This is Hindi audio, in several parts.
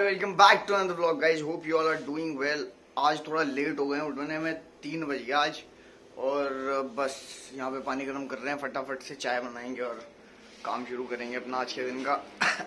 Welcome back to another vlog guys. Hope you all are doing well. आज थोड़ा लेट हो गए हैं, उठने में 3 बज गया आज। और बस यहाँ पे पानी गर्म कर रहे हैं, फटाफट से चाय बनाएंगे और काम शुरू करेंगे अपना आज के दिन का।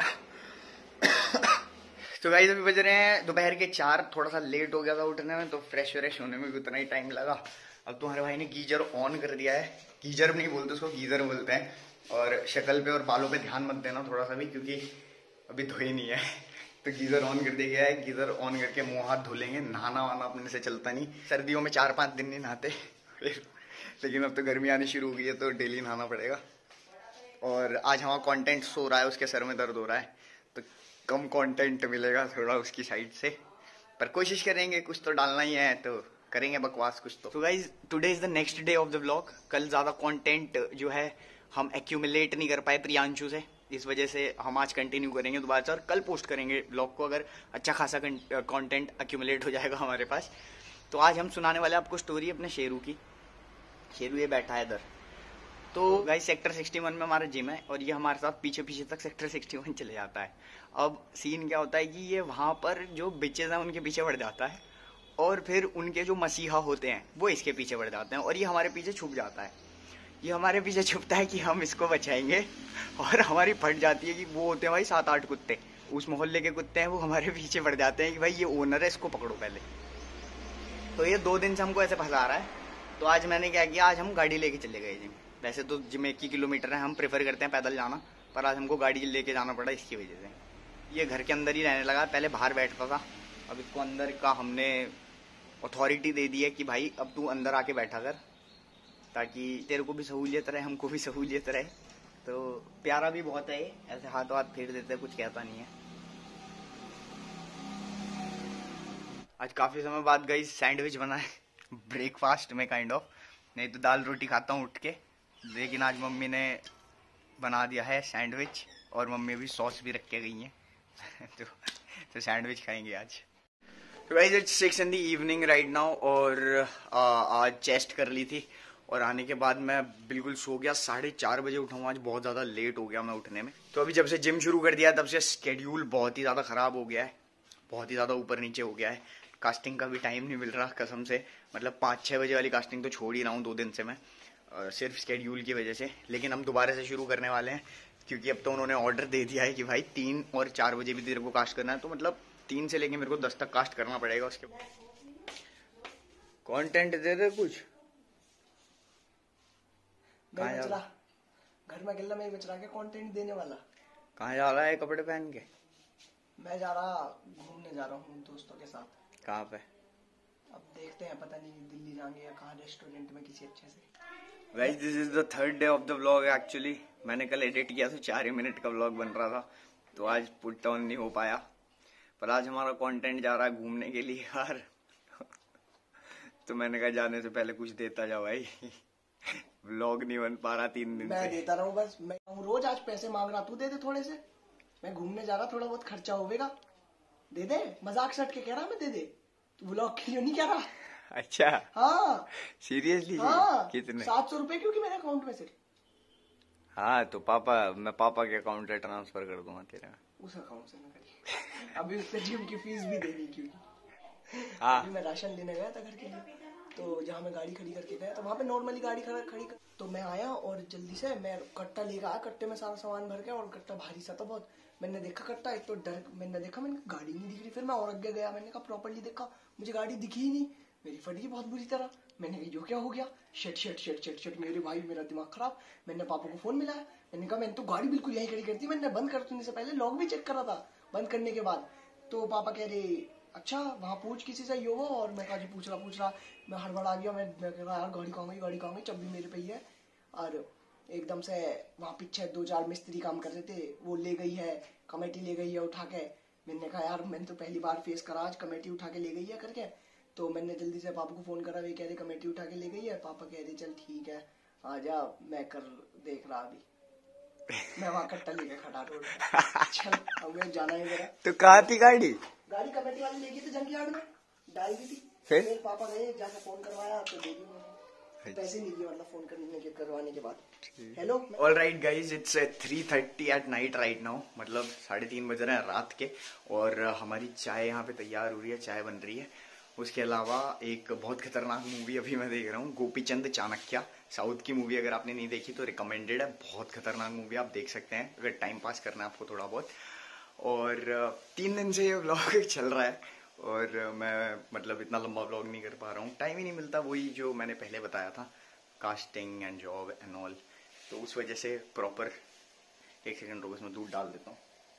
तो गाइस अभी बज रहे हैं दोपहर के 4। थोड़ा सा लेट हो गया था उठने में, तो फ्रेश व्रेश होने में भी उतना ही टाइम लगा। अब तुम्हारे भाई ने गीजर ऑन कर दिया है। गीजर नहीं बोलते उसको, गीजर बोलते हैं। और शक्ल पे और बालों पे ध्यान मत देना थोड़ा सा भी, क्योंकि अभी धोए नहीं है। तो गीजर ऑन कर दिया गया है। गीजर ऑन करके मुंह हाथ धो लेंगे। नहाना वाना अपने से चलता नहीं, सर्दियों में 4-5 दिन नहीं नहाते। लेकिन अब तो गर्मी आनी शुरू हो गई है, तो डेली नहाना पड़ेगा। और आज हमारा कंटेंट सो रहा है, उसके सर में दर्द हो रहा है, तो कम कंटेंट मिलेगा थोड़ा उसकी साइड से, पर कोशिश करेंगे, कुछ तो डालना ही है, तो करेंगे बकवास कुछ तो। Guys today is the next day of the vlog. कल ज्यादा कंटेंट जो है हम एक्यूमुलेट नहीं कर पाए प्रियांशु से, इस वजह से हम आज कंटिन्यू करेंगे दोबारा से और कल पोस्ट करेंगे ब्लॉग को, अगर अच्छा खासा कंटेंट एक्यूमुलेट हो जाएगा हमारे पास। तो आज हम सुनाने वाले आपको स्टोरी अपने शेरू की। शेरू ये बैठा है इधर। तो गाइस सेक्टर 61 में हमारा जिम है और ये हमारे साथ पीछे पीछे तक सेक्टर 61 चले जाता है। अब सीन क्या होता है कि ये वहाँ पर जो बिचेज हैं उनके पीछे बढ़ जाता है और फिर उनके जो मसीहा होते हैं वो इसके पीछे बढ़ जाते हैं और ये हमारे पीछे छुप जाता है। ये हमारे पीछे छुपता है कि हम इसको बचाएंगे और हमारी फट जाती है कि वो होते हैं भाई 7-8 कुत्ते, उस मोहल्ले के कुत्ते हैं, वो हमारे पीछे पड़ जाते हैं कि भाई ये ओनर है, इसको पकड़ो पहले। तो ये 2 दिन से हमको ऐसे फंसा रहा है। तो आज मैंने क्या किया, आज हम गाड़ी लेके चले गए जिम। वैसे तो जिम 1 ही किलोमीटर है, हम प्रेफर करते हैं पैदल जाना, पर आज हमको गाड़ी लेके जाना पड़ा इसकी वजह से। ये घर के अंदर ही रहने लगा, पहले बाहर बैठता था, अब इसको अंदर का हमने अथॉरिटी दे दी है कि भाई अब तू अंदर आके बैठा कर, ताकि तेरे को भी सहूलियत रहे, हमको भी सहूलियत रहे। तो प्यारा भी बहुत है ये, ऐसे हाथ वाथ फेर देता है, कुछ कहता नहीं है। आज काफी समय बाद गई सैंडविच बना है ब्रेकफास्ट में काइंड ऑफ, नहीं तो दाल रोटी खाता हूँ उठ के, लेकिन आज मम्मी ने बना दिया है सैंडविच और मम्मी भी सॉस भी रख के गई है। तो सैंडविच खाएंगे आज। तो guys it's 6 in the evening right now और आज चेस्ट कर ली थी और आने के बाद मैं बिल्कुल सो गया। 4:30 बजे उठा हूँ, आज बहुत ज़्यादा लेट हो गया मैं उठने में। तो अभी जब से जिम शुरू कर दिया तब से स्केड्यूल बहुत ही ज़्यादा ख़राब हो गया है, बहुत ही ज़्यादा ऊपर नीचे हो गया है। कास्टिंग का भी टाइम नहीं मिल रहा कसम से, मतलब 5-6 बजे वाली कास्टिंग तो छोड़ ही रहा हूँ 2 दिन से मैं, सिर्फ स्केड्यूल की वजह से। लेकिन हम दोबारा से शुरू करने वाले हैं, क्योंकि अब तो उन्होंने ऑर्डर दे दिया है कि भाई 3 और 4 बजे भी तेरे को कास्ट करना है, तो मतलब 3 से लेके मेरे को 10 तक कास्ट करना पड़ेगा। उसके बाद कॉन्टेंट दे दे कुछ। घर में गिल्ला में बच रहा है कंटेंट देने वाला। कहाँ जा रहा है कपड़े पहन के? मैं जा रहा घूमने जा रहा हूँ दोस्तों के साथ। कहाँ पे? अब देखते हैं, पता नहीं दिल्ली जाएंगे या कहाँ, रेस्टोरेंट में किसी अच्छे से। Guys this is the 3rd day of the vlog. Actually मैंने कल एडिट किया था, 4 ही मिनट का व्लॉग बन रहा था, तो आज पुट ऑन नहीं हो पाया। पर आज हमारा कंटेंट जा रहा है घूमने के लिए यार। तो मैंने कहा जाने से पहले कुछ देता जाओ भाई। व्लॉग नहीं बन पा रहा 3 दिन मैं से। देता रहा हूँ बस, मैं रोज आज पैसे मांग रहा, तू दे दे थोड़े से। मैं घूमने जा रहा, थोड़ा बहुत खर्चा होगा, दे दे। मजाक सट के कह रहा मैं, दे दे, तू व्लॉग के लिए नहीं कह रहा। अच्छा हाँ सीरियसली? हाँ, कितने? 700 रुपए क्योंकि मेरे अकाउंट में से। हाँ तो मैं पापा के अकाउंट से ट्रांसफर कर दूंगा तेरे में। उस अकाउंट से ना करिए, अभी उससे जिम की फीस भी देनी, क्योंकि हाँ अभी मैं राशन लेने गया था घर के लिए, तो जहाँ मैं गाड़ी खड़ी करके गया तो वहाँ पे नॉर्मली गाड़ी खड़ी कर, तो मैं आया और जल्दी से मैं कट्टा लेकर आया, कट्टे में सारा सामान भर गया और कट्टा भारी सा था बहुत। मैंने देखा कट्टा, एक तो डर, मैंने देखा मैंने गाड़ी नहीं दिख रही, फिर मैं और आगे गया, मैंने कहा प्रॉपर्ली देखा, मुझे गाड़ी दिखी ही नहीं, मेरी फट गई बहुत बुरी तरह। मैंने कहा जो क्या हो गया, शट मेरे भाई, मेरा दिमाग खराब। मैंने पापा को फोन मिलाया, मैंने कहा मैंने तो गाड़ी बिल्कुल यही खड़ी करती, मैंने बंद करने से पहले लॉक भी चेक करा था, बंद करने के बाद। तो पापा कह रहे अच्छा वहाँ पूछ किसी से यो वो, और मैं कहा जी पूछ रहा, मैं हड़बड़ा गया, मैं कह रहा यार गाड़ी कहाँ गई, चाबी मेरे पे ही है। और एकदम से वहाँ पीछे 2-4 मिस्त्री काम कर रहे थे, वो ले गई है कमेटी, ले गई है उठा के। मैंने कहा यार मैंने तो पहली बार फेस करा आज, कमेटी उठा के ले गई है करके। तो मैंने जल्दी से पापा को फोन करा, वे कह रहे कमेटी उठा के ले गई है। पापा कह रहे चल ठीक है आ जा, मैं कर देख रहा अभी। मैं वहाँ कट्टा लेके खड़ा रोड चल अब मैं जाना है मेरा। तो कहाँ थी गाड़ी कमेटी वाले ले गई थी जंग यार्ड में, डाल दी थी। फिर मेरे पापा गए, जाके फोन करवाया तो दे दी। पैसे नहीं दिए मतलब फोन करने के करवाने के बाद। Hello all right guys, it's 3:30 at night right now, मतलब 3:30 बज रहे हैं रात के, और हमारी चाय यहाँ पे तैयार हो रही है, चाय बन रही है। उसके अलावा एक बहुत खतरनाक मूवी अभी मैं देख रहा हूँ, गोपीचंद चाणक्य, साउथ की मूवी। अगर आपने नहीं देखी तो रिकमेंडेड है, बहुत खतरनाक मूवी, आप देख सकते हैं अगर टाइम पास करना है आपको थोड़ा बहुत। और 3 दिन से ये व्लॉग चल रहा है और मैं मतलब इतना लंबा व्लॉग नहीं कर पा रहा हूँ, टाइम ही नहीं मिलता, वही जो मैंने पहले बताया था, casting and job and all. तो उस वजह से प्रॉपर, एक सेकंड रुको, इसमें दूध डाल देता हूँ।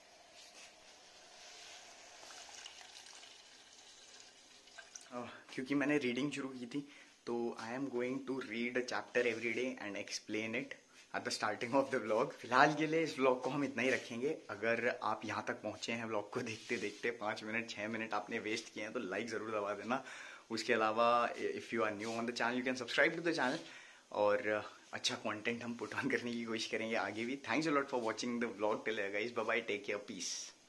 क्योंकि मैंने रीडिंग शुरू की थी, तो I am going to read a chapter every day and explain it at the starting of the vlog. फिलहाल के लिए इस व्लॉग को हम इतना ही रखेंगे। अगर आप यहाँ तक पहुँचे हैं व्लॉग को देखते देखते, 5 मिनट 6 मिनट आपने वेस्ट किए हैं, तो लाइक ज़रूर दबा देना। उसके अलावा if you are new on the channel you can subscribe to the channel, और अच्छा कंटेंट हम पुट ऑन करने की कोशिश करेंगे आगे भी। Thanks a lot for watching the vlog till guys, bye bye, take care, piece.